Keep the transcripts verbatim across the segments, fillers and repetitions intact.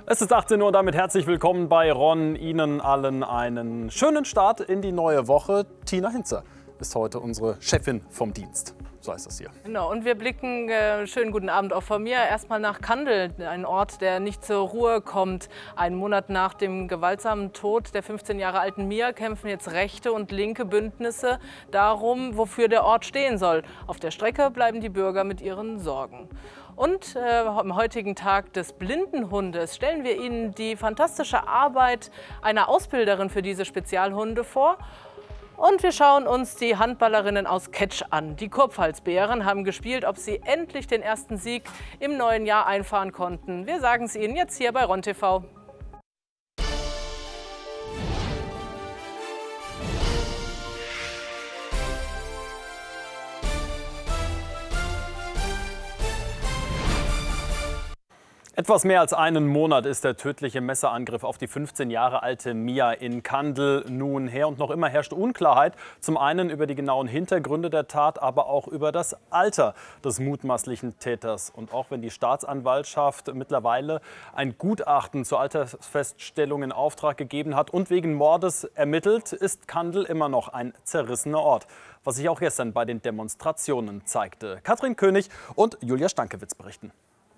Es ist achtzehn Uhr und damit herzlich willkommen bei Ron. Ihnen allen einen schönen Start in die neue Woche. Tina Hinzer ist heute unsere Chefin vom Dienst. So heißt das hier. Genau, und wir blicken, äh, schönen guten Abend auch von mir, erstmal nach Kandel, ein Ort, der nicht zur Ruhe kommt. Einen Monat nach dem gewaltsamen Tod der fünfzehn Jahre alten Mia kämpfen jetzt rechte und linke Bündnisse darum, wofür der Ort stehen soll. Auf der Strecke bleiben die Bürger mit ihren Sorgen. Und äh, am heutigen Tag des Blindenhundes stellen wir Ihnen die fantastische Arbeit einer Ausbilderin für diese Spezialhunde vor. Und wir schauen uns die Handballerinnen aus Ketsch an. Die Kurpfalzbären haben gespielt, ob sie endlich den ersten Sieg im neuen Jahr einfahren konnten. Wir sagen es Ihnen jetzt hier bei Ron T V. Etwas mehr als einen Monat ist der tödliche Messerangriff auf die fünfzehn Jahre alte Mia in Kandel nun her. Und noch immer herrscht Unklarheit. Zum einen über die genauen Hintergründe der Tat, aber auch über das Alter des mutmaßlichen Täters. Und auch wenn die Staatsanwaltschaft mittlerweile ein Gutachten zur Altersfeststellung in Auftrag gegeben hat und wegen Mordes ermittelt, ist Kandel immer noch ein zerrissener Ort. Was sich auch gestern bei den Demonstrationen zeigte. Katrin König und Julia Stankiewicz berichten.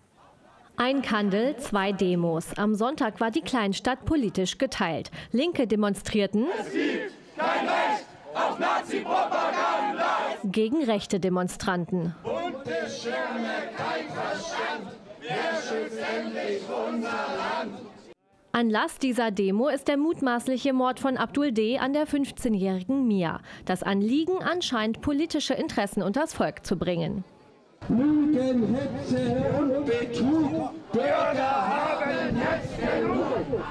Ein Kandel, zwei Demos. Am Sonntag war die Kleinstadt politisch geteilt. Linke demonstrierten Es gibt kein Recht auf Nazi-Propaganda. Gegen rechte Demonstranten. Bunte Schirme, kein Verstand. Wer schützt endlich unser Land? Anlass dieser Demo ist der mutmaßliche Mord von Abdul D. an der fünfzehnjährigen Mia. Das Anliegen anscheinend politische Interessen unters Volk zu bringen. Lügen, Hetze und Betrug. Bürger haben jetzt genug.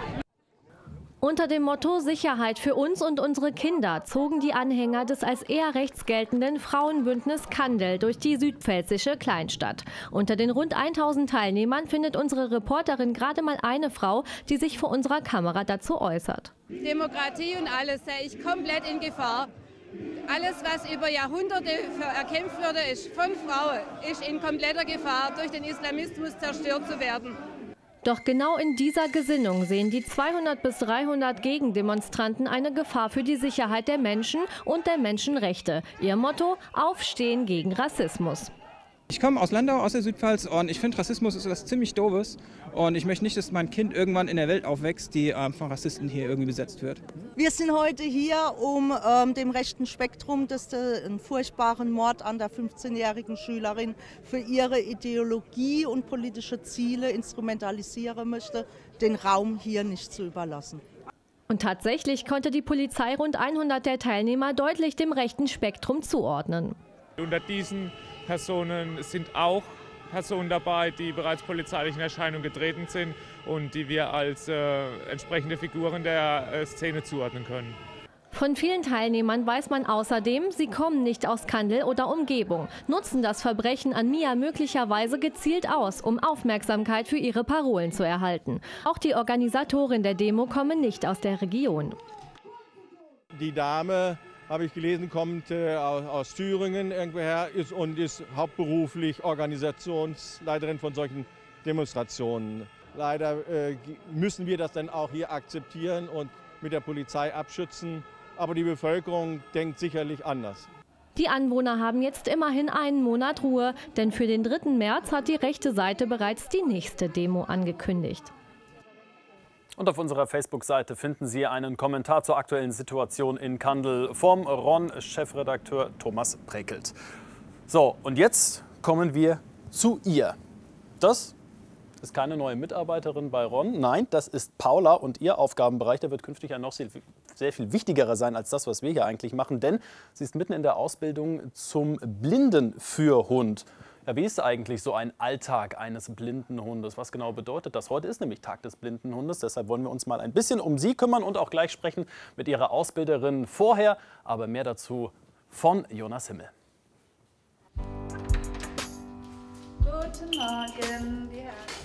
Unter dem Motto Sicherheit für uns und unsere Kinder zogen die Anhänger des als eher rechts geltenden Frauenbündnis Kandel durch die südpfälzische Kleinstadt. Unter den rund tausend Teilnehmern findet unsere Reporterin gerade mal eine Frau, die sich vor unserer Kamera dazu äußert. Demokratie und alles sehe ich komplett in Gefahr. Alles, was über Jahrhunderte erkämpft wurde, ist von Frauen, ist in kompletter Gefahr, durch den Islamismus zerstört zu werden. Doch genau in dieser Gesinnung sehen die zweihundert bis dreihundert Gegendemonstranten eine Gefahr für die Sicherheit der Menschen und der Menschenrechte. Ihr Motto: Aufstehen gegen Rassismus. Ich komme aus Landau, aus der Südpfalz, und ich finde, Rassismus ist etwas ziemlich Doofes. Und ich möchte nicht, dass mein Kind irgendwann in der Welt aufwächst, die ähm, von Rassisten hier irgendwie besetzt wird. Wir sind heute hier, um ähm, dem rechten Spektrum, das den furchtbaren Mord an der fünfzehnjährigen Schülerin für ihre Ideologie und politische Ziele instrumentalisieren möchte, den Raum hier nicht zu überlassen. Und tatsächlich konnte die Polizei rund hundert der Teilnehmer deutlich dem rechten Spektrum zuordnen. Unter diesen Personen sind auch Personen dabei, die bereits polizeilich in Erscheinung getreten sind und die wir als äh, entsprechende Figuren der äh, Szene zuordnen können. Von vielen Teilnehmern weiß man außerdem, sie kommen nicht aus Kandel oder Umgebung, nutzen das Verbrechen an Mia möglicherweise gezielt aus, um Aufmerksamkeit für ihre Parolen zu erhalten. Auch die Organisatoren der Demo kommen nicht aus der Region. Die Dame, habe ich gelesen, kommt äh, aus, aus Thüringen irgendwoher ist und ist hauptberuflich Organisationsleiterin von solchen Demonstrationen. Leider äh, müssen wir das dann auch hier akzeptieren und mit der Polizei abschützen. Aber die Bevölkerung denkt sicherlich anders. Die Anwohner haben jetzt immerhin einen Monat Ruhe, denn für den dritten März hat die rechte Seite bereits die nächste Demo angekündigt. Und auf unserer Facebook-Seite finden Sie einen Kommentar zur aktuellen Situation in Kandel vom Ron-Chefredakteur Thomas Brekelt. So, und jetzt kommen wir zu ihr. Das ist keine neue Mitarbeiterin bei Ron. Nein, das ist Paula und ihr Aufgabenbereich. Der wird künftig ein noch sehr, sehr viel wichtigerer sein als das, was wir hier eigentlich machen. Denn sie ist mitten in der Ausbildung zum Blindenführhund. Ja, wie ist eigentlich so ein Alltag eines blinden Hundes? Was genau bedeutet das? Heute ist nämlich Tag des blinden Hundes. Deshalb wollen wir uns mal ein bisschen um sie kümmern und auch gleich sprechen mit ihrer Ausbilderin vorher. Aber mehr dazu von Jonas Himmel. Guten Morgen. Ja.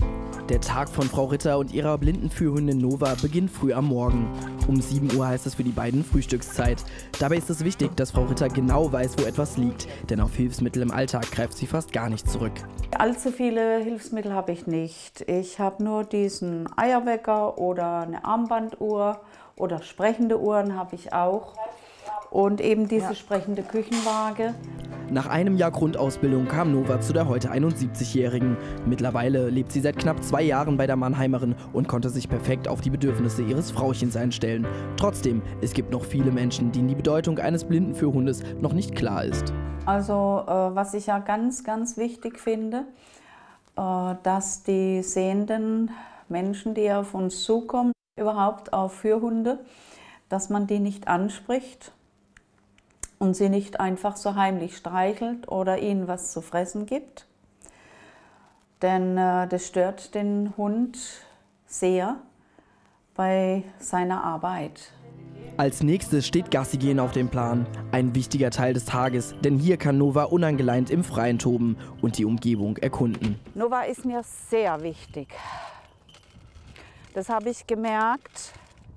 Der Tag von Frau Ritter und ihrer blinden Führhündin Nova beginnt früh am Morgen. Um sieben Uhr heißt es für die beiden Frühstückszeit. Dabei ist es wichtig, dass Frau Ritter genau weiß, wo etwas liegt, denn auf Hilfsmittel im Alltag greift sie fast gar nicht zurück. Allzu viele Hilfsmittel habe ich nicht. Ich habe nur diesen Eierwecker oder eine Armbanduhr oder sprechende Uhren habe ich auch. Und eben diese ja. sprechende Küchenwaage. Nach einem Jahr Grundausbildung kam Nova zu der heute einundsiebzigjährigen. Mittlerweile lebt sie seit knapp zwei Jahren bei der Mannheimerin und konnte sich perfekt auf die Bedürfnisse ihres Frauchens einstellen. Trotzdem, es gibt noch viele Menschen, denen die Bedeutung eines blinden Führhundes noch nicht klar ist. Also äh, was ich ja ganz, ganz wichtig finde, äh, dass die sehenden Menschen, die auf uns zukommen, überhaupt auf Führhunde, dass man die nicht anspricht und sie nicht einfach so heimlich streichelt oder ihnen was zu fressen gibt. Denn äh, das stört den Hund sehr bei seiner Arbeit. Als nächstes steht Gassigehen auf dem Plan. Ein wichtiger Teil des Tages, denn hier kann Nova unangeleint im Freien toben und die Umgebung erkunden. Nova ist mir sehr wichtig. Das habe ich gemerkt,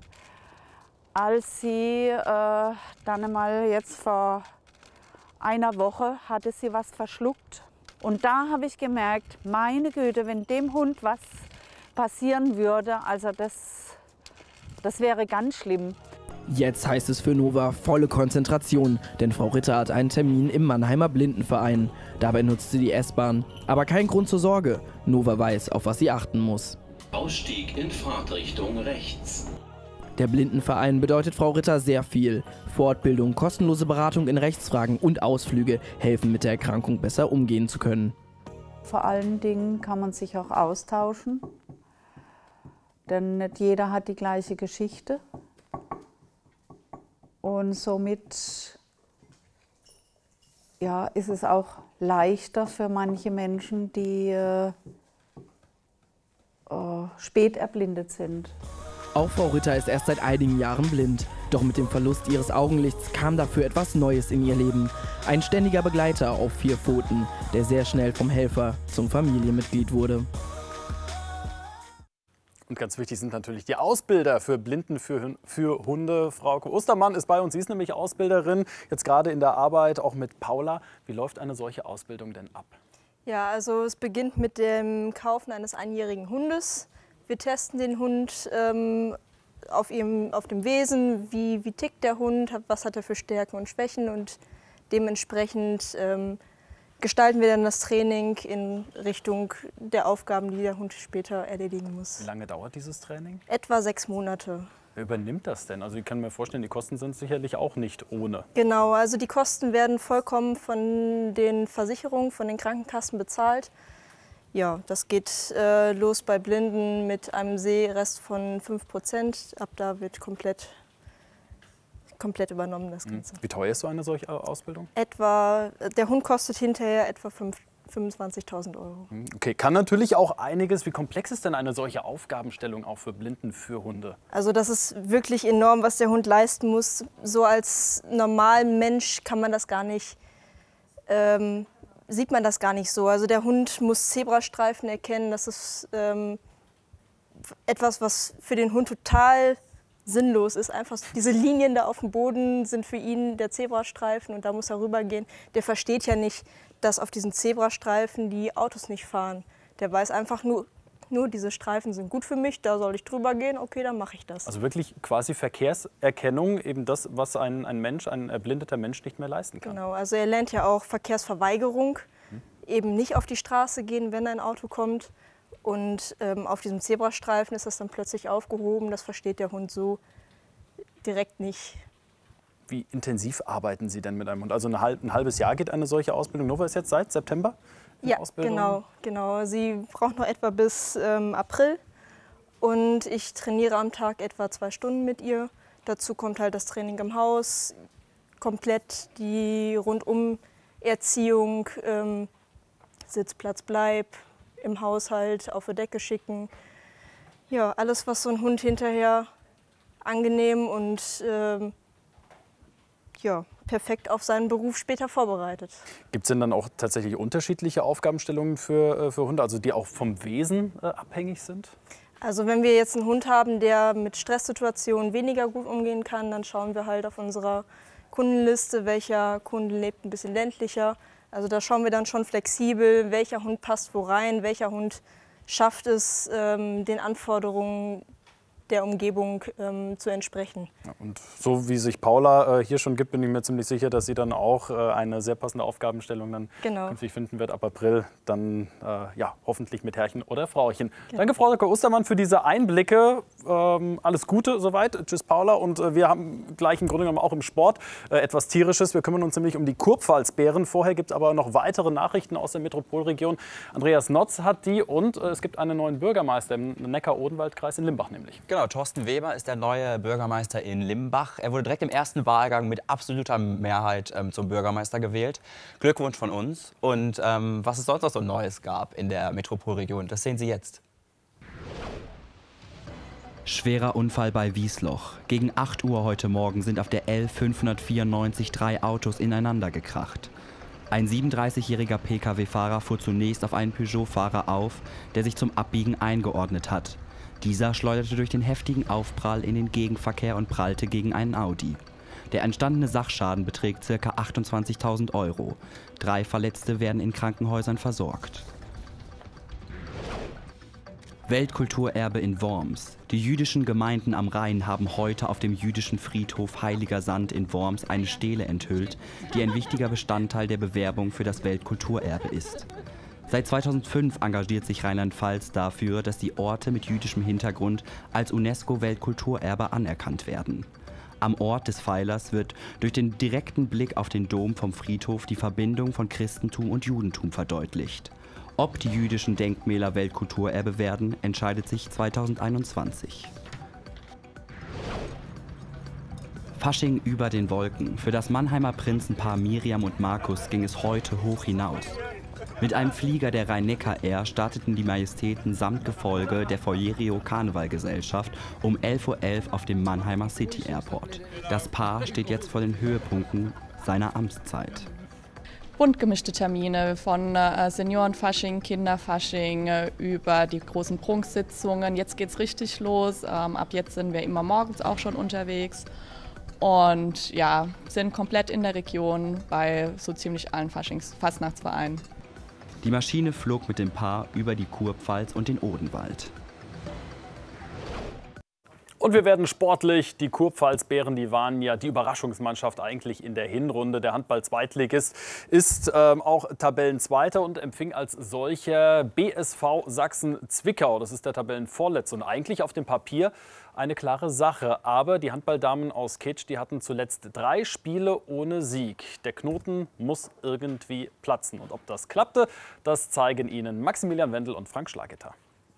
als sie äh, dann einmal jetzt vor einer Woche hatte sie was verschluckt. Und da habe ich gemerkt, meine Güte, wenn dem Hund was passieren würde, also das, das wäre ganz schlimm. Jetzt heißt es für Nova volle Konzentration, denn Frau Ritter hat einen Termin im Mannheimer Blindenverein. Dabei nutzt sie die S-Bahn. Aber kein Grund zur Sorge. Nova weiß, auf was sie achten muss. Ausstieg in Fahrtrichtung rechts. Der Blindenverein bedeutet Frau Ritter sehr viel. Fortbildung, kostenlose Beratung in Rechtsfragen und Ausflüge helfen, mit der Erkrankung besser umgehen zu können. Vor allen Dingen kann man sich auch austauschen, denn nicht jeder hat die gleiche Geschichte. Und somit ja, ist es auch leichter für manche Menschen, die äh, äh, spät erblindet sind. Auch Frau Ritter ist erst seit einigen Jahren blind. Doch mit dem Verlust ihres Augenlichts kam dafür etwas Neues in ihr Leben. Ein ständiger Begleiter auf vier Pfoten, der sehr schnell vom Helfer zum Familienmitglied wurde. Und ganz wichtig sind natürlich die Ausbilder für Blinden für, für Hunde. Frau Ostermann ist bei uns, sie ist nämlich Ausbilderin, jetzt gerade in der Arbeit auch mit Paula. Wie läuft eine solche Ausbildung denn ab? Ja, also es beginnt mit dem Kaufen eines einjährigen Hundes. Wir testen den Hund ähm, auf, ihm, auf dem Wesen, wie, wie tickt der Hund, was hat er für Stärken und Schwächen und dementsprechend ähm, gestalten wir dann das Training in Richtung der Aufgaben, die der Hund später erledigen muss. Wie lange dauert dieses Training? Etwa sechs Monate. Wer übernimmt das denn? Also ich kann mir vorstellen, die Kosten sind sicherlich auch nicht ohne. Genau, also die Kosten werden vollkommen von den Versicherungen, von den Krankenkassen bezahlt. Ja, das geht äh, los bei Blinden mit einem Sehrest von fünf Prozent. Ab da wird komplett, komplett übernommen das Ganze. Wie teuer ist so eine solche Ausbildung? Etwa, der Hund kostet hinterher etwa fünfundzwanzigtausend Euro. Okay, kann natürlich auch einiges. Wie komplex ist denn eine solche Aufgabenstellung auch für Blinden für Hunde? Also das ist wirklich enorm, was der Hund leisten muss. So als Normalmensch kann man das gar nicht ähm, sieht man das gar nicht so. Also der Hund muss Zebrastreifen erkennen. Das ist ähm, etwas, was für den Hund total sinnlos ist. Einfach diese Linien da auf dem Boden sind für ihn der Zebrastreifen und da muss er rübergehen. Der versteht ja nicht, dass auf diesen Zebrastreifen die Autos nicht fahren. Der weiß einfach nur, nur diese Streifen sind gut für mich, da soll ich drüber gehen, okay, dann mache ich das. Also wirklich quasi Verkehrserkennung, eben das, was ein, ein Mensch, ein erblindeter Mensch nicht mehr leisten kann. Genau, also er lernt ja auch Verkehrsverweigerung, hm. eben nicht auf die Straße gehen, wenn ein Auto kommt. Und ähm, auf diesem Zebrastreifen ist das dann plötzlich aufgehoben, das versteht der Hund so direkt nicht. Wie intensiv arbeiten Sie denn mit einem Hund? Also ein, halb, ein halbes Jahr geht eine solche Ausbildung. Nova ist jetzt seit September? Ja, genau, genau. Sie braucht noch etwa bis ähm, April und ich trainiere am Tag etwa zwei Stunden mit ihr. Dazu kommt halt das Training im Haus, komplett die Rundum-Erziehung, ähm, Sitzplatz, Bleib, im Haushalt, auf die Decke schicken. Ja, alles, was so ein Hund hinterher angenehm und ähm, ja, perfekt auf seinen Beruf später vorbereitet. Gibt es denn dann auch tatsächlich unterschiedliche Aufgabenstellungen für, für Hunde, also die auch vom Wesen äh, abhängig sind? Also wenn wir jetzt einen Hund haben, der mit Stresssituationen weniger gut umgehen kann, dann schauen wir halt auf unserer Kundenliste, welcher Kunde lebt ein bisschen ländlicher. Also da schauen wir dann schon flexibel, welcher Hund passt wo rein, welcher Hund schafft es, ähm, den Anforderungen der Umgebung ähm, zu entsprechen. Ja, und so wie sich Paula äh, hier schon gibt, bin ich mir ziemlich sicher, dass sie dann auch äh, eine sehr passende Aufgabenstellung dann genau. künftig finden wird ab April. Dann äh, ja, hoffentlich mit Herrchen oder Frauchen. Genau. Danke, Frau Doktor Ostermann, für diese Einblicke. Ähm, alles Gute soweit. Tschüss, Paula. Und äh, wir haben gleich im Grunde genommen auch im Sport äh, etwas Tierisches. Wir kümmern uns nämlich um die Kurpfalzbären. Vorher gibt es aber noch weitere Nachrichten aus der Metropolregion. Andreas Notz hat die und äh, es gibt einen neuen Bürgermeister im Neckar-Odenwald-Kreis in Limbach nämlich. Genau, Thorsten Weber ist der neue Bürgermeister in Limbach. Er wurde direkt im ersten Wahlgang mit absoluter Mehrheit ähm, zum Bürgermeister gewählt. Glückwunsch von uns. Und ähm, was es sonst noch so Neues gab in der Metropolregion, das sehen Sie jetzt. Schwerer Unfall bei Wiesloch. Gegen acht Uhr heute Morgen sind auf der L fünfhundertvierundneunzig drei Autos ineinander gekracht. Ein siebenunddreißigjähriger P K W-Fahrer fuhr zunächst auf einen Peugeot-Fahrer auf, der sich zum Abbiegen eingeordnet hat. Dieser schleuderte durch den heftigen Aufprall in den Gegenverkehr und prallte gegen einen Audi. Der entstandene Sachschaden beträgt ca. achtundzwanzigtausend Euro. Drei Verletzte werden in Krankenhäusern versorgt. Weltkulturerbe in Worms. Die jüdischen Gemeinden am Rhein haben heute auf dem jüdischen Friedhof Heiliger Sand in Worms eine Stele enthüllt, die ein wichtiger Bestandteil der Bewerbung für das Weltkulturerbe ist. Seit zweitausendfünf engagiert sich Rheinland-Pfalz dafür, dass die Orte mit jüdischem Hintergrund als UNESCO-Weltkulturerbe anerkannt werden. Am Ort des Pfeilers wird durch den direkten Blick auf den Dom vom Friedhof die Verbindung von Christentum und Judentum verdeutlicht. Ob die jüdischen Denkmäler Weltkulturerbe werden, entscheidet sich zweitausendeinundzwanzig. Fasching über den Wolken. Für das Mannheimer Prinzenpaar Miriam und Markus ging es heute hoch hinaus. Mit einem Flieger der Rhein-Neckar-Air starteten die Majestäten samt Gefolge der Foyerio Karnevalgesellschaft um elf Uhr elf auf dem Mannheimer City Airport. Das Paar steht jetzt vor den Höhepunkten seiner Amtszeit. Bunt gemischte Termine von äh, Seniorenfasching, Kinderfasching äh, über die großen Prunksitzungen. Jetzt geht's richtig los. Ähm, ab jetzt sind wir immer morgens auch schon unterwegs und ja, sind komplett in der Region bei so ziemlich allen Faschings-Fastnachtsvereinen. Die Maschine flog mit dem Paar über die Kurpfalz und den Odenwald. Und wir werden sportlich. Die Kurpfalzbären, die waren ja die Überraschungsmannschaft eigentlich in der Hinrunde. Der Handball-Zweitligist ist ähm, auch Tabellenzweiter und empfing als solcher B S V Sachsen-Zwickau. Das ist der Tabellenvorletzte und eigentlich auf dem Papier eine klare Sache. Aber die Handballdamen aus Kitsch, die hatten zuletzt drei Spiele ohne Sieg. Der Knoten muss irgendwie platzen. Und ob das klappte, das zeigen Ihnen Maximilian Wendel und Frank Schlageter.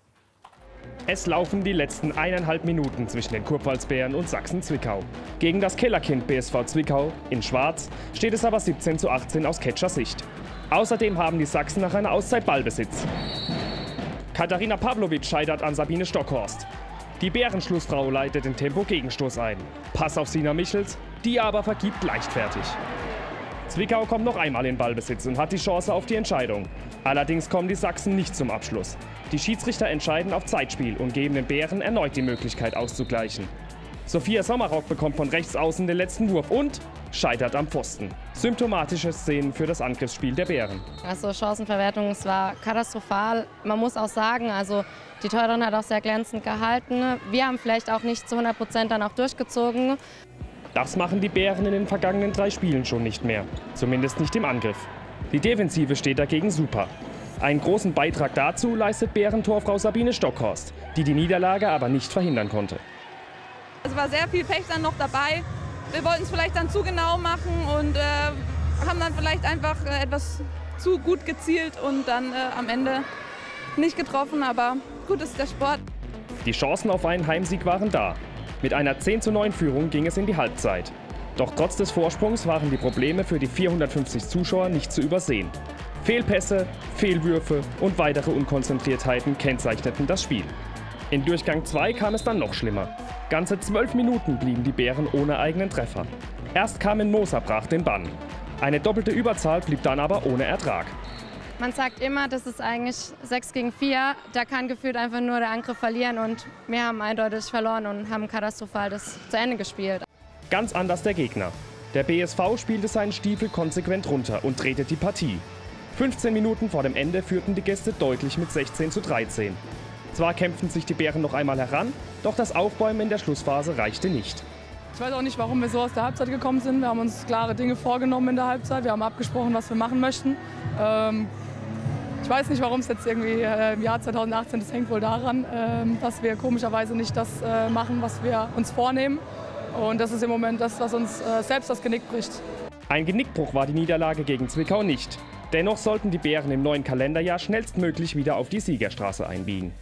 Es laufen die letzten eineinhalb Minuten zwischen den Kurpfalzbären und Sachsen-Zwickau. Gegen das Kellerkind B S V Zwickau in Schwarz steht es aber siebzehn zu achtzehn aus Ketscher Sicht. Außerdem haben die Sachsen nach einer Auszeit Ballbesitz. Katharina Pavlovic scheitert an Sabine Stockhorst. Die Bärenschlussfrau leitet den Tempo-Gegenstoß ein. Pass auf Sina Michels, die aber vergibt leichtfertig. Zwickau kommt noch einmal in Ballbesitz und hat die Chance auf die Entscheidung. Allerdings kommen die Sachsen nicht zum Abschluss. Die Schiedsrichter entscheiden auf Zeitspiel und geben den Bären erneut die Möglichkeit auszugleichen. Sophia Sommerrock bekommt von rechts außen den letzten Wurf und scheitert am Pfosten. Symptomatische Szenen für das Angriffsspiel der Bären. Also Chancenverwertung, es war katastrophal. Man muss auch sagen, also die Teurerin hat auch sehr glänzend gehalten. Wir haben vielleicht auch nicht zu hundert Prozent dann auch durchgezogen. Das machen die Bären in den vergangenen drei Spielen schon nicht mehr. Zumindest nicht im Angriff. Die Defensive steht dagegen super. Einen großen Beitrag dazu leistet Bärentorfrau Sabine Stockhorst, die die Niederlage aber nicht verhindern konnte. Es war sehr viel Pech dann noch dabei. Wir wollten es vielleicht dann zu genau machen und äh, haben dann vielleicht einfach äh, etwas zu gut gezielt und dann äh, am Ende nicht getroffen. Aber gut, ist der Sport. Die Chancen auf einen Heimsieg waren da. Mit einer zehn zu neun Führung ging es in die Halbzeit. Doch trotz des Vorsprungs waren die Probleme für die vierhundertfünfzig Zuschauer nicht zu übersehen. Fehlpässe, Fehlwürfe und weitere Unkonzentriertheiten kennzeichneten das Spiel. In Durchgang zwei kam es dann noch schlimmer. Ganze zwölf Minuten blieben die Bären ohne eigenen Treffer. Erst Carmen Moser brach den Bann. Eine doppelte Überzahl blieb dann aber ohne Ertrag. Man sagt immer, das ist eigentlich sechs gegen vier. Da kann gefühlt einfach nur der Angriff verlieren und wir haben eindeutig verloren und haben katastrophal das zu Ende gespielt. Ganz anders der Gegner. Der B S V spielte seinen Stiefel konsequent runter und drehte die Partie. fünfzehn Minuten vor dem Ende führten die Gäste deutlich mit sechzehn zu dreizehn. Zwar kämpften sich die Bären noch einmal heran, doch das Aufbäumen in der Schlussphase reichte nicht. Ich weiß auch nicht, warum wir so aus der Halbzeit gekommen sind. Wir haben uns klare Dinge vorgenommen in der Halbzeit. Wir haben abgesprochen, was wir machen möchten. Ähm, ich weiß nicht, warum es jetzt irgendwie äh, im Jahr zweitausendachtzehn, das hängt wohl daran, äh, dass wir komischerweise nicht das äh, machen, was wir uns vornehmen. Und das ist im Moment das, was uns äh, selbst das Genick bricht. Ein Genickbruch war die Niederlage gegen Zwickau nicht. Dennoch sollten die Bären im neuen Kalenderjahr schnellstmöglich wieder auf die Siegerstraße einbiegen.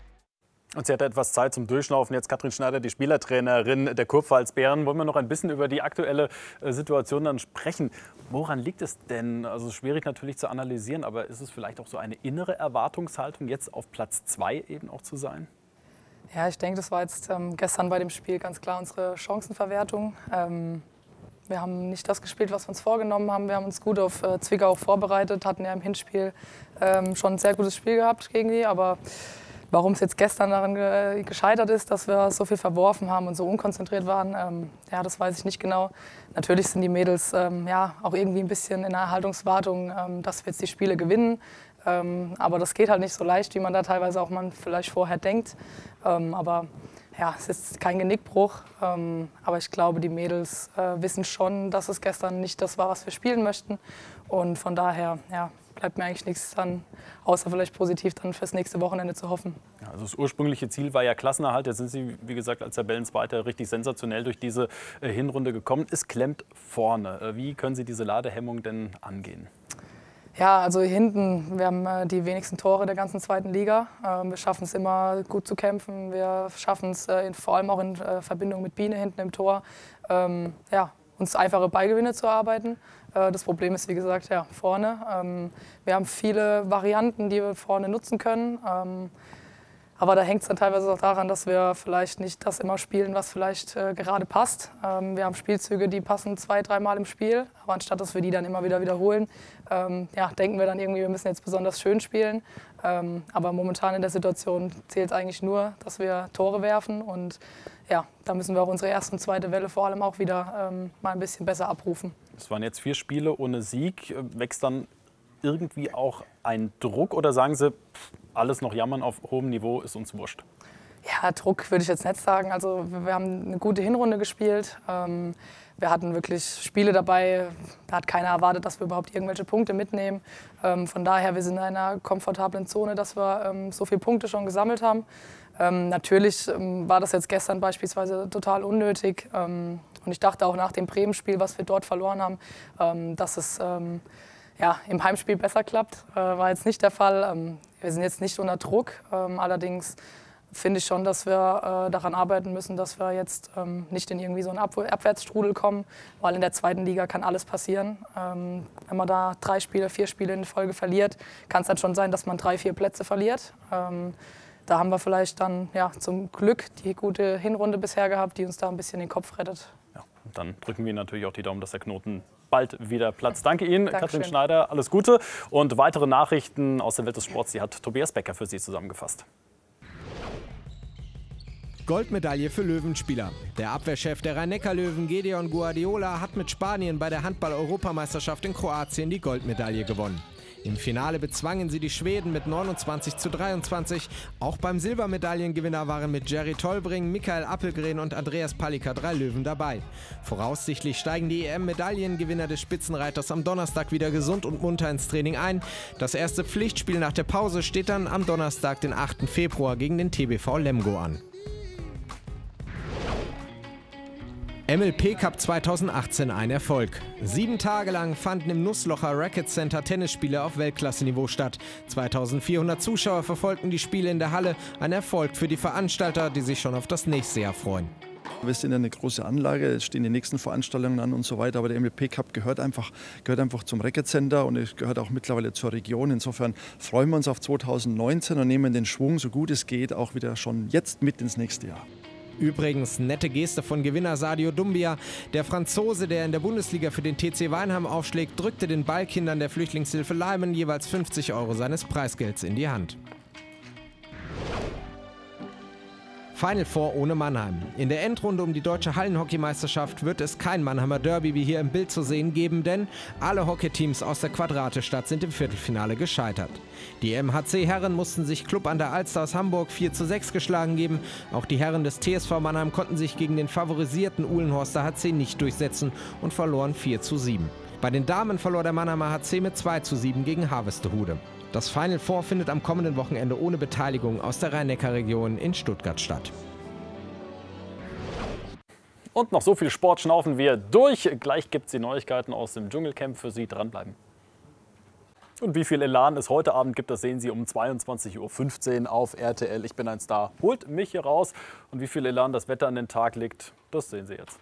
Und sie hatte etwas Zeit zum Durchschnaufen. Jetzt Katrin Schneider, die Spielertrainerin der Kurpfalz-Bären. Wollen wir noch ein bisschen über die aktuelle Situation dann sprechen? Woran liegt es denn? Also schwierig natürlich zu analysieren, aber ist es vielleicht auch so eine innere Erwartungshaltung, jetzt auf Platz zwei eben auch zu sein? Ja, ich denke, das war jetzt ähm, gestern bei dem Spiel ganz klar unsere Chancenverwertung. Ähm, wir haben nicht das gespielt, was wir uns vorgenommen haben. Wir haben uns gut auf äh, Zwickau auch vorbereitet, hatten ja im Hinspiel ähm, schon ein sehr gutes Spiel gehabt gegen die, aber warum es jetzt gestern daran ge gescheitert ist, dass wir so viel verworfen haben und so unkonzentriert waren, ähm, ja, das weiß ich nicht genau. Natürlich sind die Mädels ähm, ja, auch irgendwie ein bisschen in der Erhaltungswartung, ähm, dass wir jetzt die Spiele gewinnen. Ähm, aber das geht halt nicht so leicht, wie man da teilweise auch man vielleicht vorher denkt. Ähm, aber ja, es ist kein Genickbruch. Ähm, aber ich glaube, die Mädels äh, wissen schon, dass es gestern nicht das war, was wir spielen möchten. Und von daher, ja, bleibt mir eigentlich nichts dann, außer vielleicht positiv dann fürs nächste Wochenende zu hoffen. Ja, also das ursprüngliche Ziel war ja Klassenerhalt. Jetzt sind Sie, wie gesagt, als Tabellenzweiter richtig sensationell durch diese äh, Hinrunde gekommen. Es klemmt vorne. Äh, wie können Sie diese Ladehemmung denn angehen? Ja, also hinten, wir haben äh, die wenigsten Tore der ganzen zweiten Liga. Äh, wir schaffen es immer gut zu kämpfen. Wir schaffen es äh, vor allem auch in äh, Verbindung mit Biene hinten im Tor, ähm, ja, uns einfache Beigewinne zu erarbeiten. Äh, das Problem ist, wie gesagt, ja, vorne. Ähm, wir haben viele Varianten, die wir vorne nutzen können. Ähm, aber da hängt es dann teilweise auch daran, dass wir vielleicht nicht das immer spielen, was vielleicht äh, gerade passt. Ähm, wir haben Spielzüge, die passen zwei, dreimal im Spiel. Aber anstatt dass wir die dann immer wieder wiederholen, ähm, ja, denken wir dann irgendwie, wir müssen jetzt besonders schön spielen. Ähm, aber momentan in der Situation zählt eigentlich nur, dass wir Tore werfen. Und ja, da müssen wir auch unsere erste und zweite Welle vor allem auch wieder ähm, mal ein bisschen besser abrufen. Es waren jetzt vier Spiele ohne Sieg. Wächst dann irgendwie auch ein Druck oder sagen Sie, pff, alles noch jammern auf hohem Niveau ist uns wurscht? Ja, Druck würde ich jetzt nicht sagen. Also wir haben eine gute Hinrunde gespielt. Ähm, wir hatten wirklich Spiele dabei, da hat keiner erwartet, dass wir überhaupt irgendwelche Punkte mitnehmen. Ähm, von daher, wir sind in einer komfortablen Zone, dass wir ähm, so viele Punkte schon gesammelt haben. Ähm, natürlich ähm, war das jetzt gestern beispielsweise total unnötig. Ähm, und ich dachte auch nach dem Bremen-Spiel, was wir dort verloren haben, ähm, dass es ähm, ja, im Heimspiel besser klappt. Äh, war jetzt nicht der Fall. Ähm, wir sind jetzt nicht unter Druck. Ähm, allerdings finde ich schon, dass wir äh, daran arbeiten müssen, dass wir jetzt ähm, nicht in irgendwie so einen Ab Abwärtsstrudel kommen, weil in der zweiten Liga kann alles passieren. Ähm, wenn man da drei Spiele, vier Spiele in Folge verliert, kann es dann schon sein, dass man drei, vier Plätze verliert. Ähm, da haben wir vielleicht dann ja, zum Glück die gute Hinrunde bisher gehabt, die uns da ein bisschen den Kopf rettet. Ja, und dann drücken wir natürlich auch die Daumen, dass der Knoten bald wieder platzt. Danke Ihnen, Dankeschön. Katrin Schneider. Alles Gute. Und weitere Nachrichten aus der Welt des Sports, die hat Tobias Becker für Sie zusammengefasst. Goldmedaille für Löwenspieler. Der Abwehrchef der Rhein-Neckar-Löwen, Gedeon Guardiola, hat mit Spanien bei der Handball-Europameisterschaft in Kroatien die Goldmedaille gewonnen. Im Finale bezwangen sie die Schweden mit neunundzwanzig zu dreiundzwanzig. Auch beim Silbermedaillengewinner waren mit Jerry Tolbring, Michael Appelgren und Andreas Palika drei Löwen dabei. Voraussichtlich steigen die E M-Medaillengewinner des Spitzenreiters am Donnerstag wieder gesund und munter ins Training ein. Das erste Pflichtspiel nach der Pause steht dann am Donnerstag, den achten Februar, gegen den T B V Lemgo an. M L P Cup zweitausendachtzehn ein Erfolg. Sieben Tage lang fanden im Nusslocher Racket Center Tennisspiele auf Weltklasseniveau statt. zweitausendvierhundert Zuschauer verfolgten die Spiele in der Halle. Ein Erfolg für die Veranstalter, die sich schon auf das nächste Jahr freuen. Wir sind eine große Anlage, es stehen die nächsten Veranstaltungen an und so weiter. Aber der M L P Cup gehört einfach, gehört einfach zum Racket Center und es gehört auch mittlerweile zur Region. Insofern freuen wir uns auf zweitausendneunzehn und nehmen den Schwung, so gut es geht, auch wieder schon jetzt mit ins nächste Jahr. Übrigens, nette Geste von Gewinner Sadio Doumbia. Der Franzose, der in der Bundesliga für den T C Weinheim aufschlägt, drückte den Ballkindern der Flüchtlingshilfe Leimen jeweils fünfzig Euro seines Preisgelds in die Hand. Final Four ohne Mannheim. In der Endrunde um die deutsche Hallenhockeymeisterschaft wird es kein Mannheimer Derby wie hier im Bild zu sehen geben, denn alle Hockeyteams aus der Quadratestadt sind im Viertelfinale gescheitert. Die M H C-Herren mussten sich Club an der Alster aus Hamburg vier zu sechs geschlagen geben. Auch die Herren des T S V Mannheim konnten sich gegen den favorisierten Uhlenhorster H C nicht durchsetzen und verloren vier zu sieben. Bei den Damen verlor der Mannheimer H C mit zwei zu sieben gegen Harvestehude. Das Final Four findet am kommenden Wochenende ohne Beteiligung aus der Rhein-Neckar-Region in Stuttgart statt. Und noch so viel Sport schnaufen wir durch. Gleich gibt es die Neuigkeiten aus dem Dschungelcamp für Sie. Dranbleiben. Und wie viel Elan es heute Abend gibt, das sehen Sie um zweiundzwanzig Uhr fünfzehn auf R T L. Ich bin ein Star. Holt mich hier raus. Und wie viel Elan das Wetter an den Tag legt, das sehen Sie jetzt.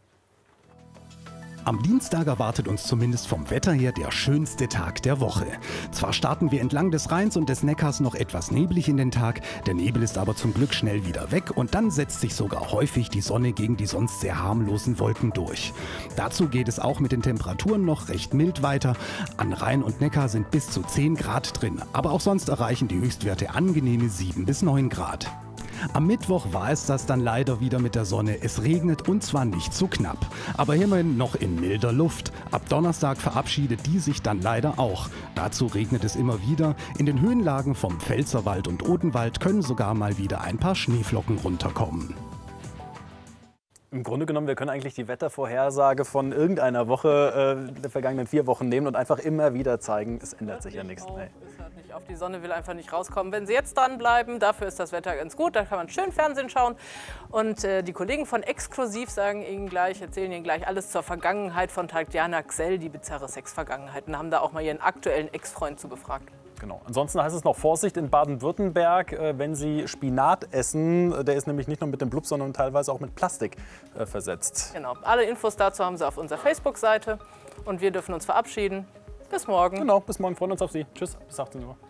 Am Dienstag erwartet uns zumindest vom Wetter her der schönste Tag der Woche. Zwar starten wir entlang des Rheins und des Neckars noch etwas neblig in den Tag, der Nebel ist aber zum Glück schnell wieder weg und dann setzt sich sogar häufig die Sonne gegen die sonst sehr harmlosen Wolken durch. Dazu geht es auch mit den Temperaturen noch recht mild weiter. An Rhein und Neckar sind bis zu zehn Grad drin, aber auch sonst erreichen die Höchstwerte angenehme sieben bis neun Grad. Am Mittwoch war es das dann leider wieder mit der Sonne. Es regnet und zwar nicht so knapp, aber immerhin noch in milder Luft. Ab Donnerstag verabschiedet die sich dann leider auch. Dazu regnet es immer wieder. In den Höhenlagen vom Pfälzerwald und Odenwald können sogar mal wieder ein paar Schneeflocken runterkommen. Im Grunde genommen, wir können eigentlich die Wettervorhersage von irgendeiner Woche äh, der vergangenen vier Wochen nehmen und einfach immer wieder zeigen, es ändert sich ja nichts. Nee. Es hört nicht auf, die Sonne will einfach nicht rauskommen. Wenn Sie jetzt dranbleiben, dafür ist das Wetter ganz gut, da kann man schön Fernsehen schauen. Und äh, die Kollegen von Exklusiv sagen Ihnen gleich, erzählen Ihnen gleich alles zur Vergangenheit von Tatjana Gsell, die bizarre Sexvergangenheit, und haben da auch mal ihren aktuellen Ex-Freund zu befragt. Genau. Ansonsten heißt es noch Vorsicht in Baden-Württemberg, äh, wenn Sie Spinat essen. Der ist nämlich nicht nur mit dem Blub, sondern teilweise auch mit Plastik äh, versetzt. Genau. Alle Infos dazu haben Sie auf unserer Facebook-Seite. Und wir dürfen uns verabschieden. Bis morgen. Genau, bis morgen. Freuen uns auf Sie. Tschüss, bis achtzehn Uhr.